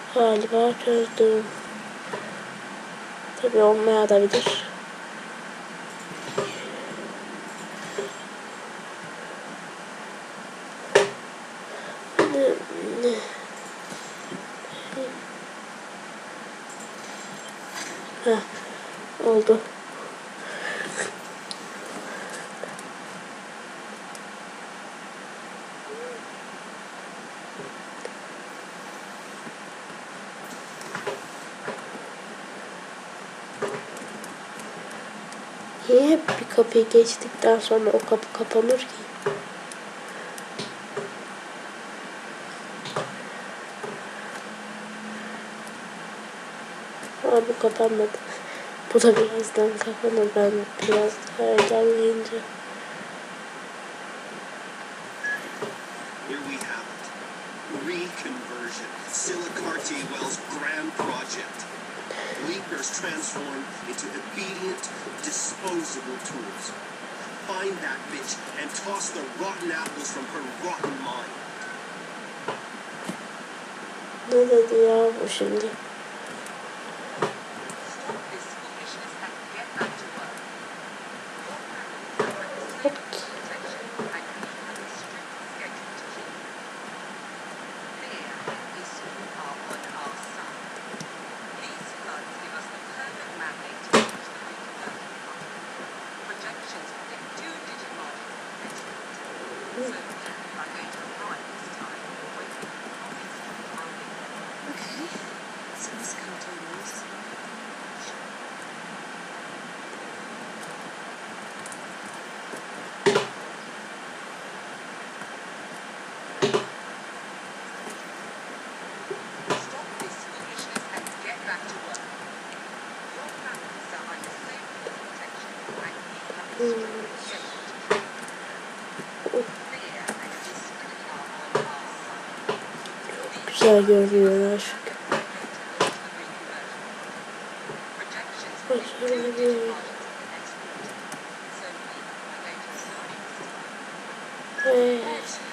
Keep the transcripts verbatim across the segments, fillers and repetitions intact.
Galiba çözdüm. Tabii olmayabilir. Heh, oldu. Niye hep bir kapıyı geçtikten sonra o kapı kapanır ki? Aa, bu kapanmadı. Bu da birazdan kapanır, ben biraz daha heyecanlayınca. Here we have it. Reconversion. Silicarte Wells' grand project. Leakers transformed into obedient, disposable tools. Find that bitch and toss the rotten apples from her rotten mind. Ne dedi ya bu şimdi? Güzel görünüyor aşk. Başarılı. Evet.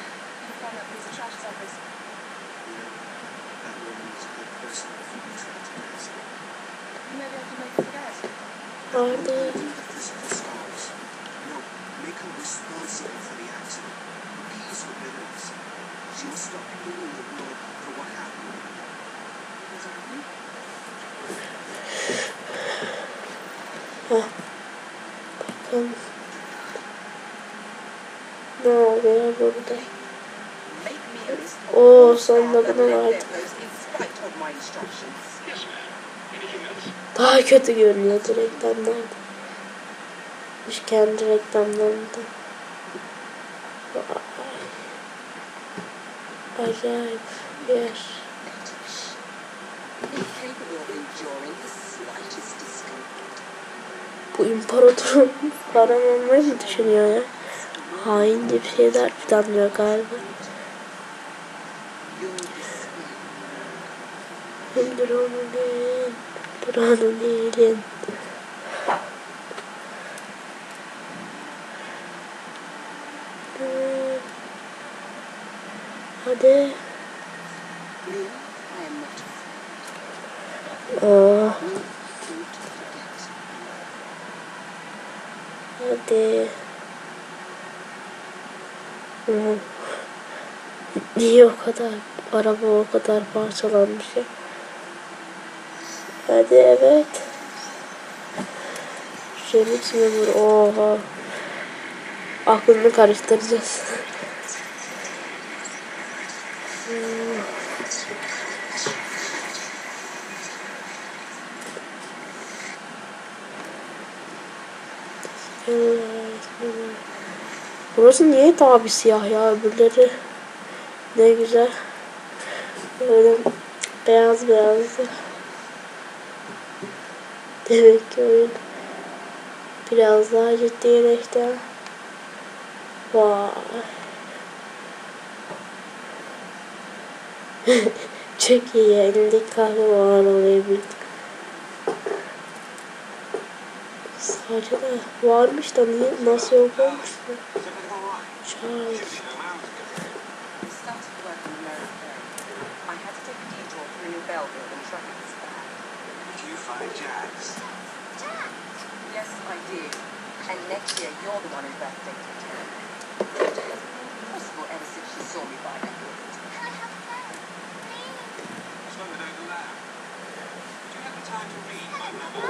Vardı. Heh. Bakalım. Ne oluyor burada? Oo, sonunda bunu verdim. Daha kötü görünüyordu reklamlarda. Kendi reklamlarında. Vay. Acayip bir yer. Bu imparatorun param olmayı mı düşünüyor ya? Haince bir şeyler planlıyor galiba. Öldür onu değil. Buranın değilin. Hadi. Aa. Hadi. Hı. Niye o kadar araba o kadar parçalanmış ya? Hadi evet. Remix mi bu? Oha. Aklını karıştıracağız. Burası niye tabi siyah ya, öbürleri ne güzel böyle beyaz beyazdı. Demek ki oyun biraz daha ciddileşti. Vay. Çok iyi, elindeki kahve var olabildik. Sadece de varmış da niye, nasıl yok olmuş mu? Charles. find Jax? Yes, I did. And next year, you're the one who breathtaking her. It has been impossible ever since she saw me by that gate. Slow it down loud. Do you have the time to read my novel?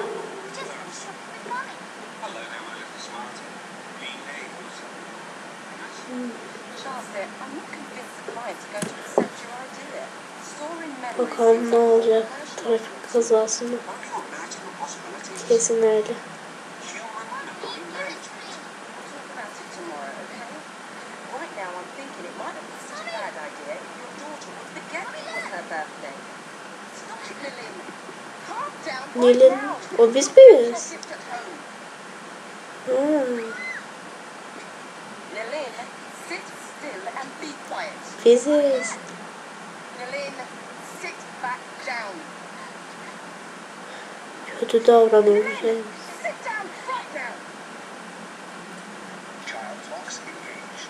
Hello there, my little smarty. Behave yourself. Charles said, I'm not convinced the clients are going to accept your idea. Storing memories Bakalım seems ne like olacak more personal. trafik kazasında. What are your magical possibilities? Kesin öyle. Human memory management. We'll talk about it tomorrow, okay? Right now, I'm thinking it might not be such a bad idea if your daughter would forget it was her birthday. Stop it, Lily. Calm down right Nilin, now. o biz miyiz? Check it at home. Hmm, Lilin, sit still and be quiet. biziz. Lilin, sit back down. Kötü davranıyoruz yani. Sit down right now. Child locks engaged.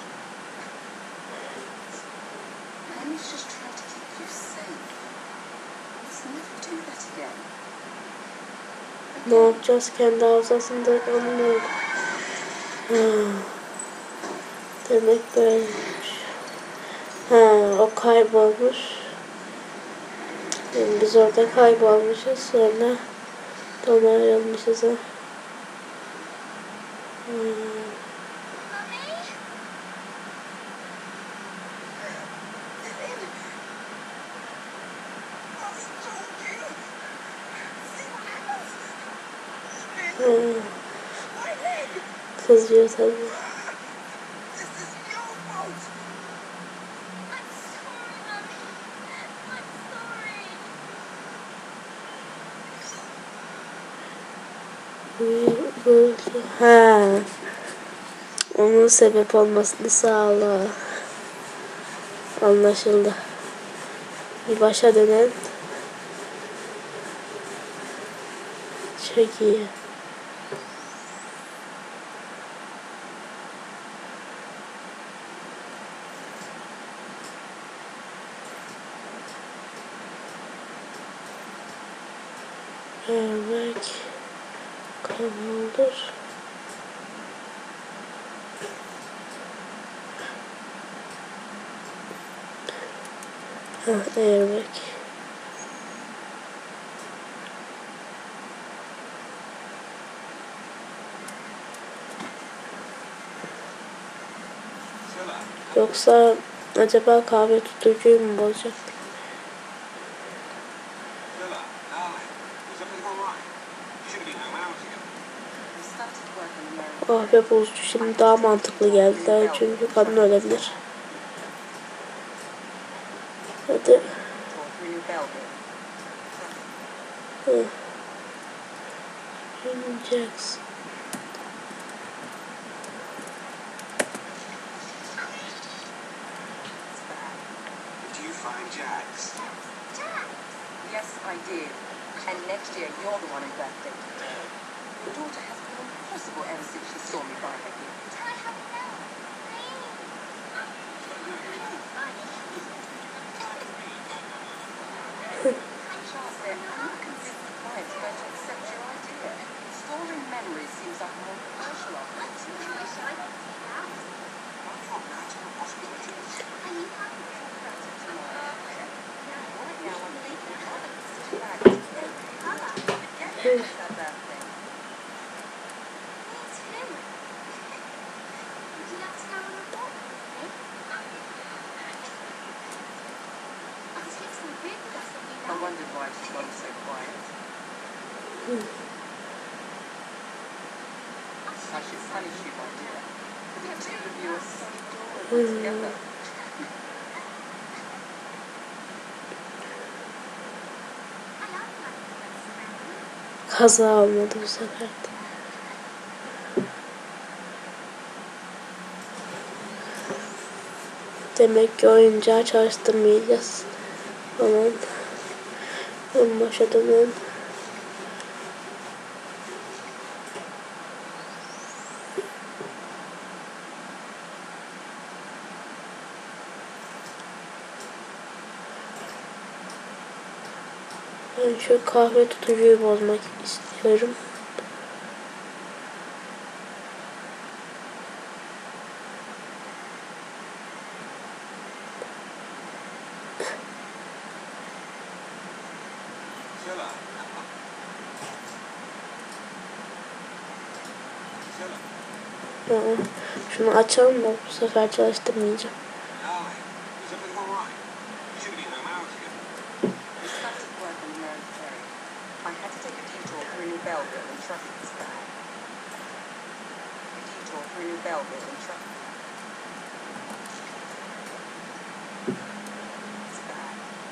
Mommy's just trying to keep you safe. Let's never do that again. Ne yapacağız kendi hafızasında anlıyorum. Hmm. Demek böyleymiş. Ha, o kaybolmuş. Yani biz orada kaybolmuşuz, sonra ona ayrılmışız ha. Hmm. Hmm. Kızıyor tabii. Ha. Onun sebep olmasını sağla. Anlaşıldı. Bir başa dönen. Çok iyi. Evet. Kanaldır. Ha, airbag. Yoksa acaba kahve tutucuyu mu bozacak? Lila, darling, is everything all right? You should have been home hours ago. We started work on the Kahve bozucu şimdi daha mantıklı geldi. Çünkü kadın ölebilir. Hadi. Talk through your bell bill. Hı. Jax. Did you find Jax? Yes, I did. And next year, you're the one who breathtaking her. Your daughter has been impossible ever since she saw me by her gift. Charles said, I'm not convinced the clients are going to accept your idea. Storing memories seems like a more personal opportunity. What are your magical possibilities? Right now, I'm thinking it might not be such a bad idea. Forget it was her birthday. I wondered why she's gone so quiet. I should punish you, my dear. For the two of you are so adorable together. Kaza olmadı bu sefer de. Demek ki oyuncağı çalıştırmayacağız. Aman. En başa dönelim. Ben şu kahve tutucuyu bozmak istiyorum. Stella. Stella. Aa, şunu açalım da bu sefer çalıştırmayacağım. Darling, is everything all right? You should have been home hours ago. We started work on Mary Ferry. I had to take a detour through New Belleville and traffic was bad. A detour through New Belleville and traffic. It's bad.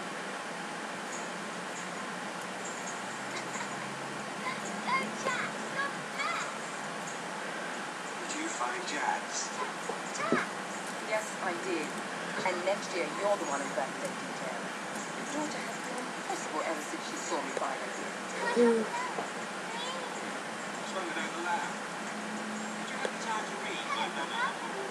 Did you find Jax? Yes, I did. And next year, you're the one in birthday detail. Your daughter has been impossible ever since she saw me buy her gift. Hmm. What's wrong with the lab? Did you have the time to read? No, no, no.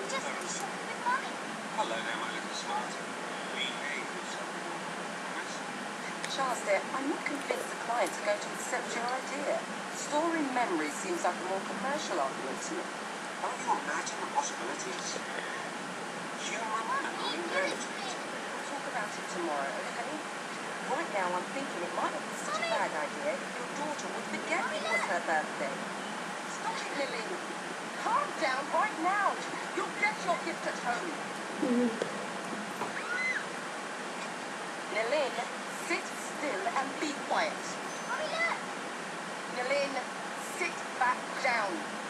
Hello there, my little smarty. Behave yourself. Nice. Charles, dear, I'm not convinced the client's going to accept your idea. Storing memories seems like a more commercial argument to me. Don't you imagine the possibilities? Human memory management. We'll talk about it tomorrow, okay? Right now, I'm thinking it might not be such a bad idea if your daughter would forget it was her birthday. Stop it, Lily. Calm down right now. You'll get your gift at home. Hmm. Nalin, sit still and be quiet. Nalin, sit back down.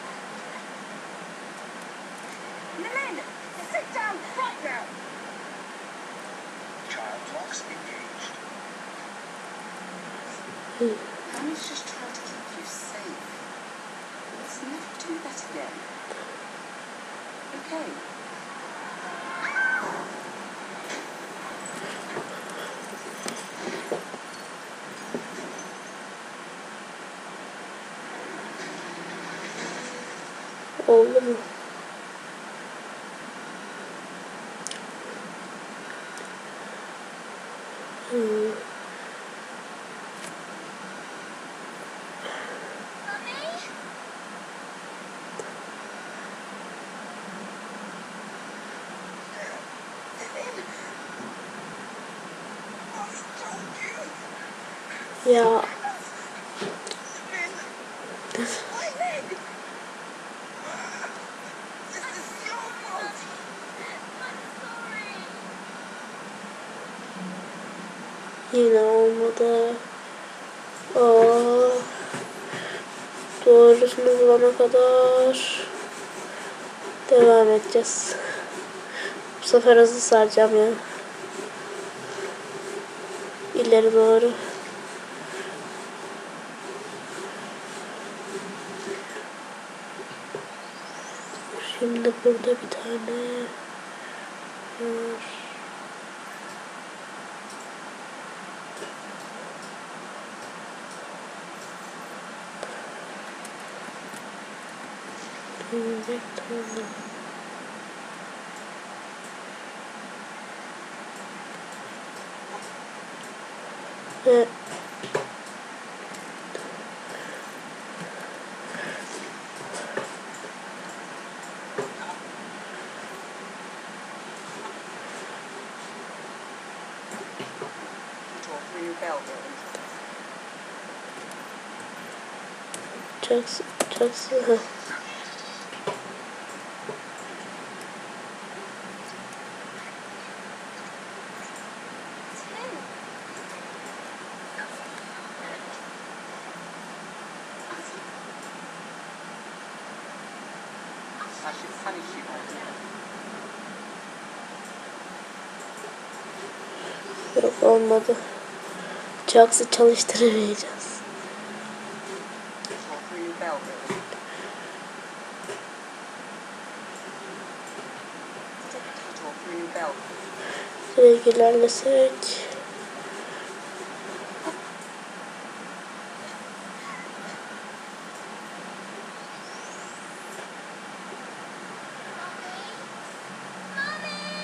Nalin, sit down right now. Child locks engaged. Mommy's just trying to keep you safe. Let's never do that again. Okay. Oldu mu? Hmm. Ya My leg! This is your fault! yine olmadı. Aa, doğrusunu bulana kadar devam edeceğiz. Bu sefer hızlı saracağım ya. İleri doğru. Şimdi burada bir tane var. Bir tane. Ve Detour through New Belleville. Jackson, Jackson, ha. I should punish you, my dear. Yok olmadı. Jacks'ı çalıştıramayacağız. Detour through New Belleville. Take a detour through New Belleville. Direkt ilerlesek.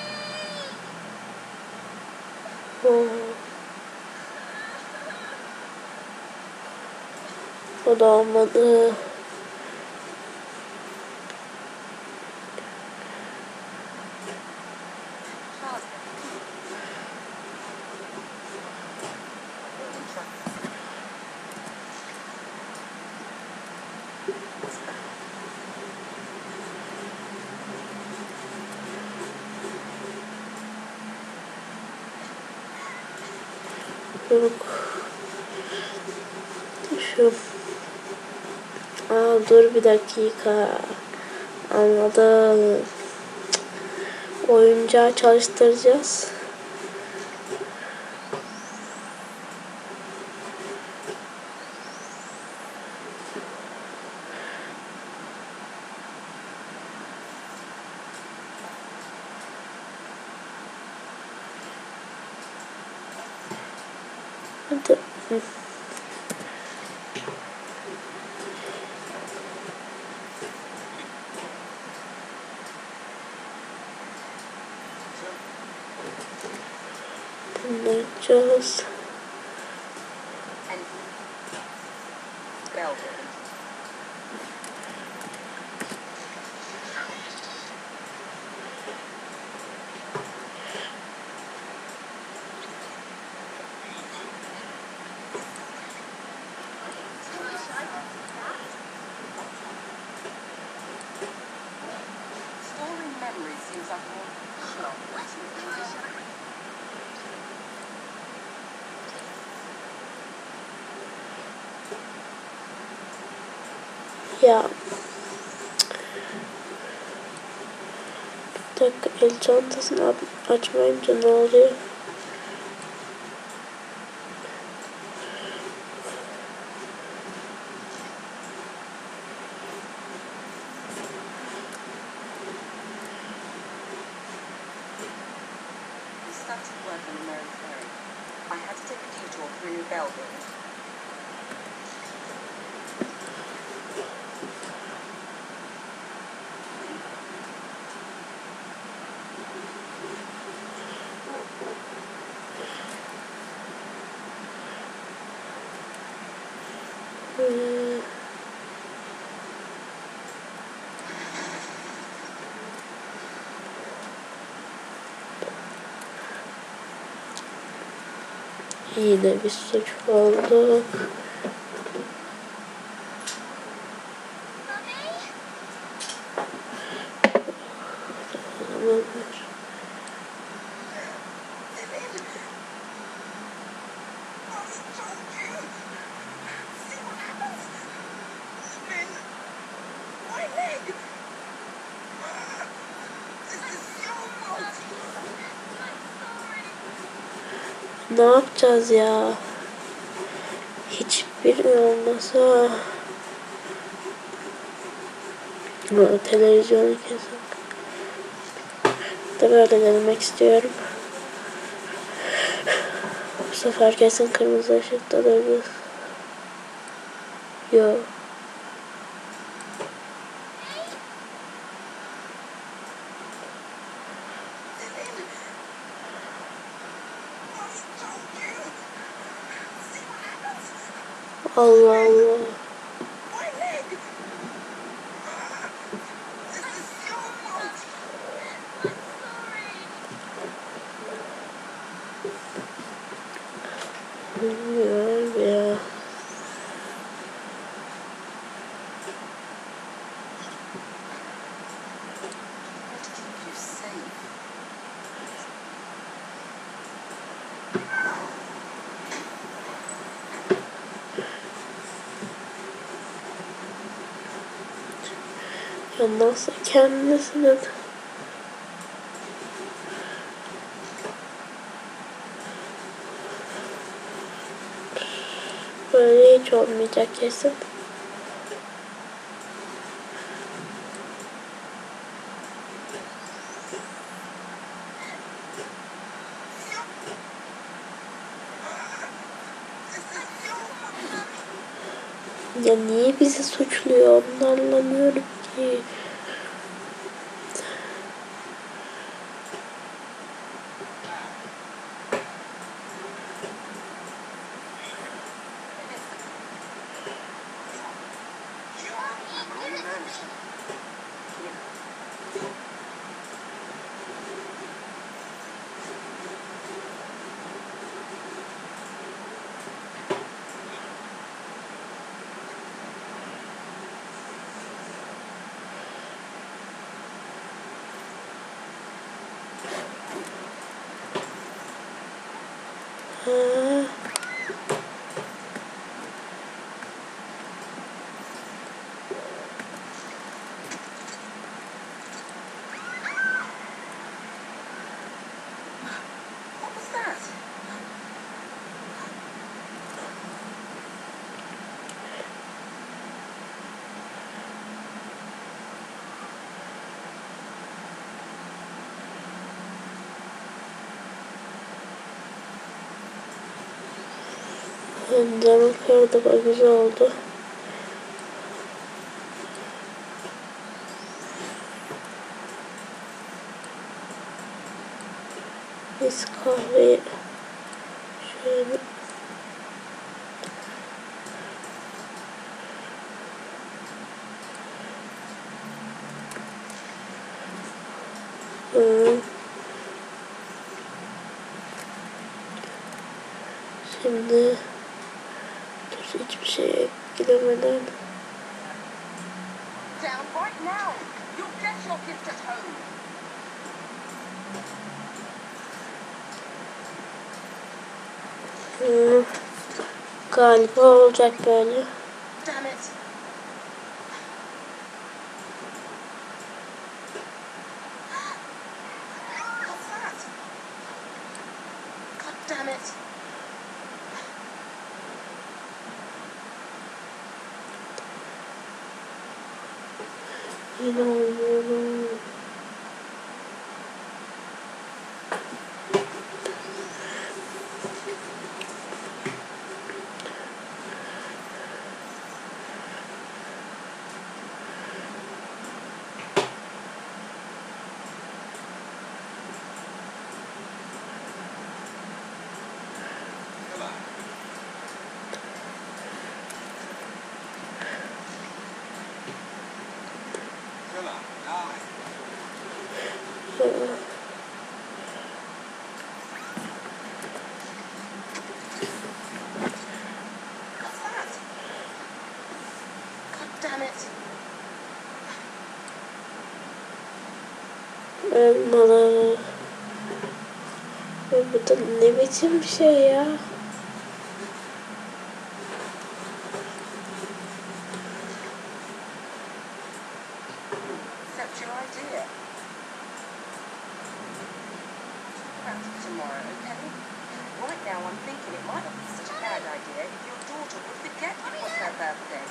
Oo. O da olmadı. Yok. Şu. Aa, dur bir dakika. Anladım. Oyuncağı çalıştıracağız. Hadi. Hı. Bunu yapacağız. And Belgium. Storing memories seems like more sure. Ya. Bir dakika, el çantasını açmayınca ne oluyor? We started work on the Mary Ferry. I had to take a detour through New Belgium. Ee, Yine bir suç oldu. Tamamdır. Ne yapacağız ya? Hiçbir olmasa. Ha, televizyonu kesin. Da böyle denemek istiyorum. Bu sefer kesin kırmızı ışıkta durdu. Yo. Allah Allah. Bilmiyorum ya. To keep you safe. Ya nasıl kendisine böyle hiç olmayacak kesin. Ya niye bizi suçluyor onu anlamıyorum ki. Ha. What was that? Camı kırdık, o güzel oldu. Biz kahveyi şöyle Hı. Şimdi dur, hiçbir şeye giremeden Down right now. You'll get your gift at home. Hı. Galiba olacak böyle. Damn it. What's that? God damn it. İnanmıyorum. What's that? God damn it. Elmalı. Bu da ne biçim bir şey ya? That's your idea. About it tomorrow, okay? Right now I'm thinking it might not be such a bad idea if your daughter would forget it was her birthday.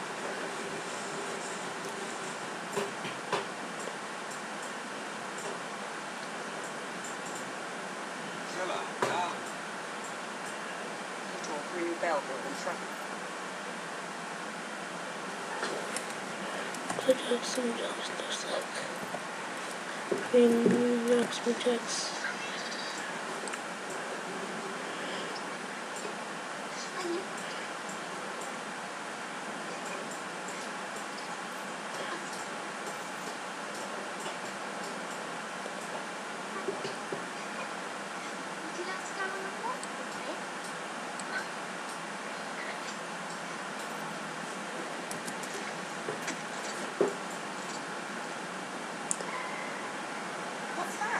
Little Blue Belleville in traffic. Yapacaksın, çalıştırsak. Filmi yakmayacaksın. What's that?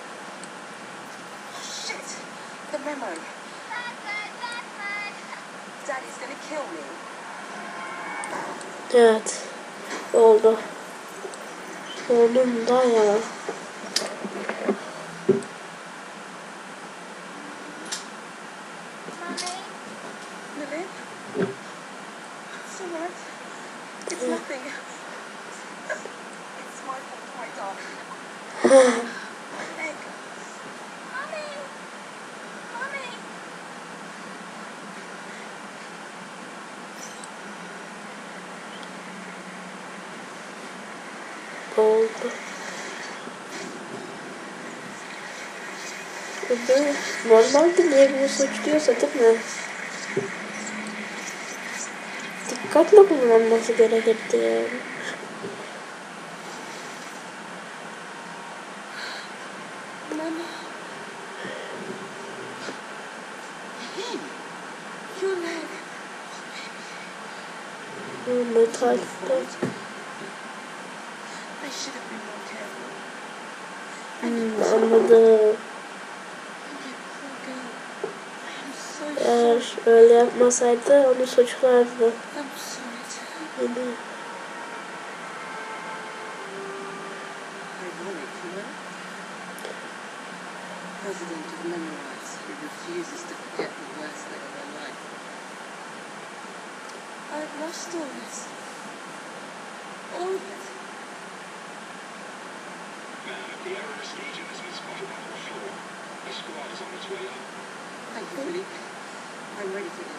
Oh, shit! The memo. Daddy's gonna kill me. Evet. Oldu. Oğlum da ya. Lily? It's all right. It's nothing. It's my fault, my darling. Egg. Mommy! Mommy! Oldu. Burada normalde niye bunu suçluyorsa değil mi? Dikkatle kullanılması gerekirdi yani. Mama. Your leg. Metal. I should have been more careful. Hmm, anladım. You poor girl. I am Eğer öyle yapmasaydı onu suçlardı. I'm sorry, Tom. Yine. Ironic, you know? President of Memorize who refuses to forget the worst thing in their life. I've lost all this. All of it. The error staging has been spotted on the floor. The squad is on its way up. Thank you, Philippe. I'm ready for you.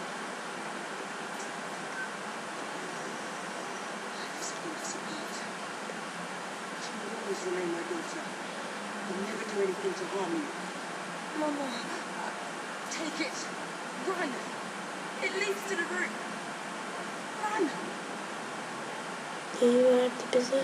Life has torn us apart. She will always remain my daughter. I'll never do anything to harm you. Mama, uh, take it. Run. It leads to the roof. Run. İyi verdi bize.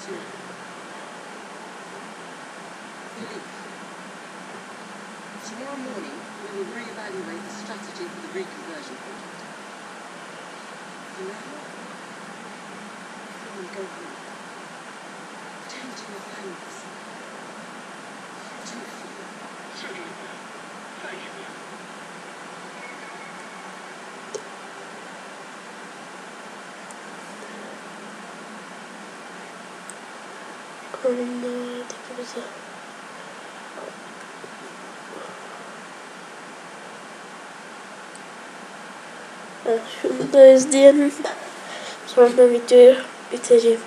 Philippe, tomorrow morning we will reevaluate the strategy for the reconversion project. For now, everyone go home. Tend to your families. You do feel. Certainly, ma'am. Thank you, ma'am. Oyunda verdi bize. Evet, şunu da izleyelim. Sonra videoyu bitireyim.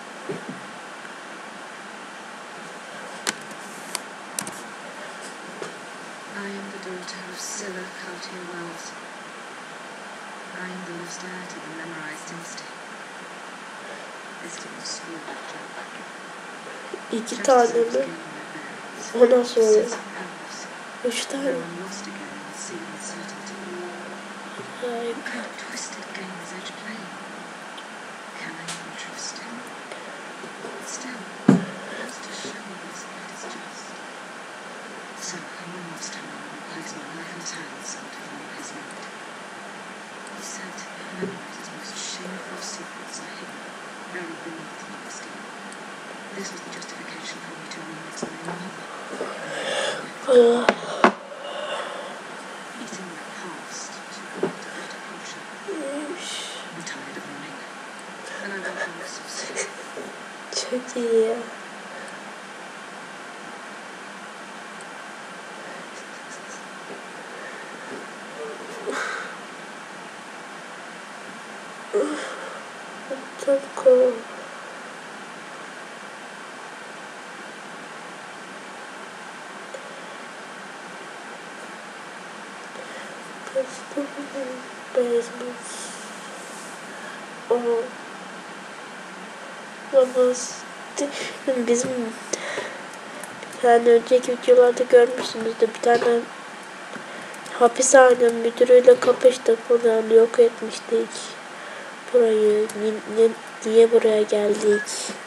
I am the daughter of Scylla Cartier-Wells. I am the lost heir to the Memorized dynasty. This didn't smooth that job. İki Just tane as I was mi? gaining my bearings, O nasıl oluyor? sense of purpose, Üç now tane. I'm lost again in the sea of uncertainty. Ay, What kind of twisted game is Edge playing? Can I even trust him? Still, he wants to show me his side is just. So, in one last time, I will place my life in his hands and follow his lead. He said Memorize's most shameful secrets are hidden, buried beneath the dynasty. This was the justification for me to remix my own mother. ay. Eating my past to create a better future. I'm tired of running, and I want answers. Çok iyi ya. Çok cool. Basement. O. Babası. Bizim bir tane önceki videolarda görmüşsünüzdür. Bir tane hapishane müdürüyle kapıştık. Bunu yani yok etmiştik. Burayı ni- ni- niye buraya geldik?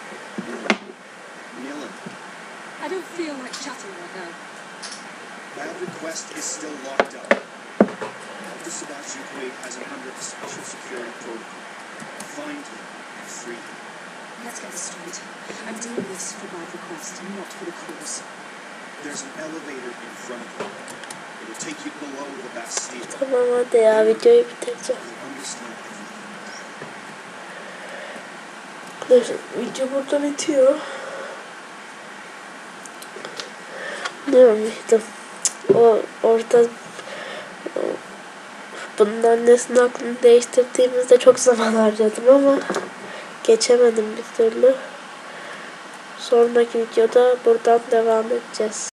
Nilla, I don't feel like chatting right now. that request is still locked up. Doctor Sebastian Quaid has him under the special security protocol. Find him and free him. Let's get this straight. I'm doing this for my request, not for the cause. There's an elevator in front of you. It will take you below the Bastille. Tamam hadi ya videoyu bitireceğim. You'll understand everything. Arkadaşlar video burada bitiyor. Ne olmuştu? O orada o, bunun annesinin aklını değiştirdiğimizde çok zaman harcadım ama geçemedim bir türlü. Sonraki videoda buradan devam edeceğiz.